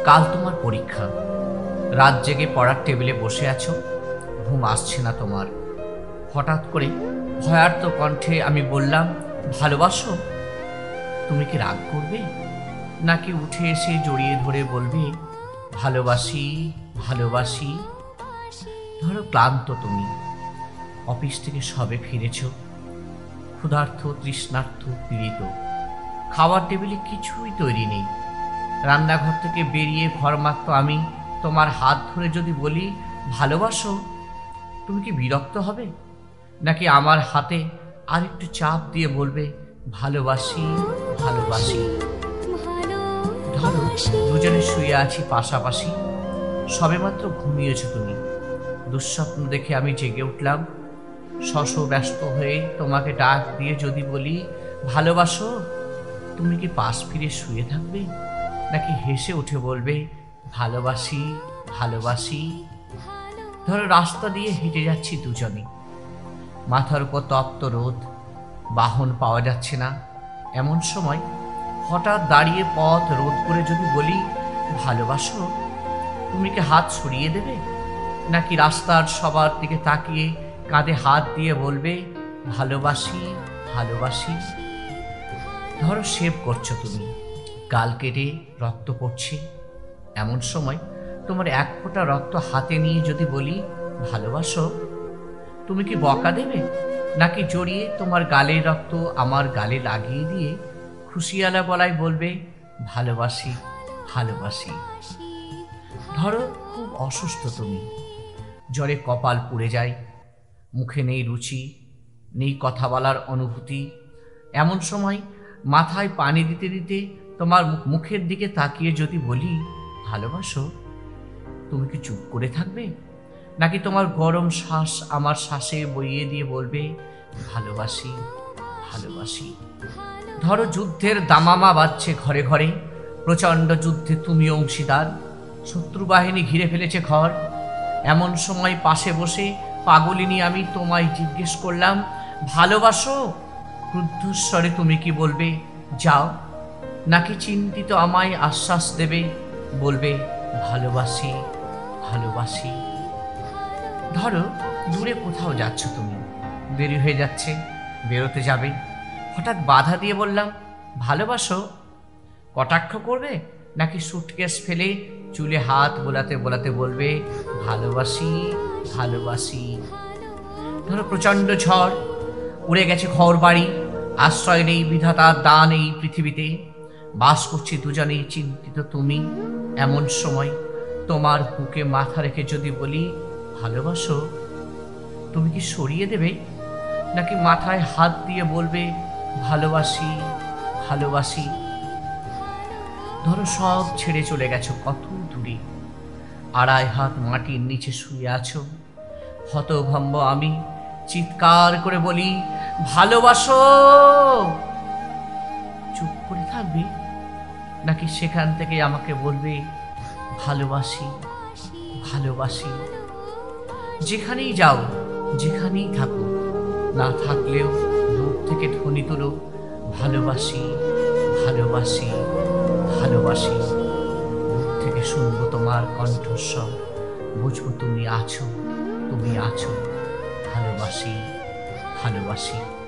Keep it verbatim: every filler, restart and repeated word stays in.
কাল তোমার পরীক্ষা, রাত জেগে পড়ার টেবিলে বসে আছো, ঘুম আসছে না তোমার। হঠাৎ করে ভয়ার্ত কণ্ঠে আমি বললাম, ভালোবাসো? তুমি কি রাগ করবে, নাকি উঠে এসে জড়িয়ে ধরে বলবে, ভালোবাসি ভালোবাসি? ধরো ক্লান্ত তুমি, অফিস থেকে সবে ফিরেছ, ক্ষুধার্ত তৃষ্ণার্ত পীড়িত, খাওয়ার টেবিলে কিছুই তৈরি নেই। রান্নাঘর থেকে বেরিয়ে ঘরমাত্র আমি তোমার হাত ধরে যদি বলি ভালোবাসো, তুমি কি বিরক্ত হবে, নাকি আমার হাতে আর একটু চাপ দিয়ে বলবে ভালোবাসি ভালোবাসি? ধরো দুজনে শুয়ে আছি পাশাপাশি, সবেমাত্র ঘুমিয়েছ তুমি। দুঃস্বপ্ন দেখে আমি জেগে উঠলাম, শশ ব্যস্ত হয়ে তোমাকে ডাক দিয়ে যদি বলি ভালোবাসো, তুমি কি পাশ ফিরে শুয়ে থাকবে, নাকি হেসে উঠে বলবে ভালোবাসি ভালোবাসি? ধরো রাস্তা দিয়ে হেঁটে যাচ্ছি দুজনে, মাথার উপর তপ্ত রোদ, বাহন পাওয়া যাচ্ছে না। এমন সময় হঠাৎ দাঁড়িয়ে পথ রোধ করে যদি বলি ভালোবাসো, তুমি কি হাত ছড়িয়ে দেবে, নাকি রাস্তার সবার দিকে তাকিয়ে কাঁধে হাত দিয়ে বলবে ভালোবাসি ভালোবাসি? ধরো শেভ করছো তুমি, গাল কেটে রক্ত পড়ছে। এমন সময় তোমার এক ফোঁটা রক্ত হাতে নিয়ে যদি বলি ভালোবাসো, তুমি কি বকা দেবে, নাকি জড়িয়ে তোমার গালের রক্ত আমার গালে লাগিয়ে দিয়ে খুশিয়ালা গলায় বলবে ভালোবাসি ভালোবাসি? ধরো খুব অসুস্থ তুমি, জ্বরে কপাল পুড়ে যায়, মুখে নেই রুচি, নেই কথা বলার অনুভূতি। এমন সময় মাথায় পানি দিতে দিতে তোমার মুখের দিকে তাকিয়ে যদি বলি ভালোবাসো, তুমি কি চুপ করে থাকবে, নাকি তোমার গরম শ্বাস আমার শ্বাসে বইয়ে দিয়ে বলবে ভালোবাসি ভালোবাসি? ধরো যুদ্ধের দামামা বাজছে ঘরে ঘরে, প্রচণ্ড যুদ্ধে তুমি অংশীদার, শত্রু বাহিনী ঘিরে ফেলেছে ঘর। এমন সময় পাশে বসে পাগলিনী আমি তোমায় জিজ্ঞেস করলাম ভালোবাসো? ক্রুদ্ধস্বরে তুমি কি বলবে যাও, নাকি চিন্তিত আমায় আশ্বাস দেবে, বলবে ভালোবাসি ভালোবাসি? ধরো দূরে কোথাও যাচ্ছ তুমি, দেরি হয়ে যাচ্ছে, বেরোতে যাবে, হঠাৎ বাধা দিয়ে বললাম ভালোবাসো? কটাক্ষ করবে, নাকি সুটকেস ফেলে চুলে হাত বোলাতে বোলাতে বলবে ভালোবাসি ভালোবাসি? ধরো প্রচণ্ড ঝড়, উড়ে গেছে ঘর বাড়ি, আশ্রয় নেই বিধাতার দান এই পৃথিবীতে, বাস করছি দুজনেই চিন্তিত তুমি। এমন সময় তোমার বুকে মাথা রেখে যদি বলি ভালোবাসো, তুমি কি সরিয়ে দেবে, নাকি মাথায় হাত দিয়ে বলবে ভালোবাসি ভালোবাসি? ধরো সব ছেড়ে চলে গেছো কত দূরে, আড়াই হাত মাটির নিচে শুয়ে আছো, হতভম্ব আমি চিৎকার করে বলি ভালোবাসো। চুপ করে থাকবে, নাকি সেখান থেকে আমাকে বলবে ভালোবাসি ভালোবাসি? যেখানেই যাও, যেখানেই থাকো, না থাকলেও দূর থেকে ধ্বনি তুলো ভালোবাসি ভালোবাসি ভালোবাসি। দূর থেকে শুনবো তোমার কণ্ঠস্বর, বুঝবো তুমি আছো তুমি আছো। ভালোবাসি ভালোবাসি।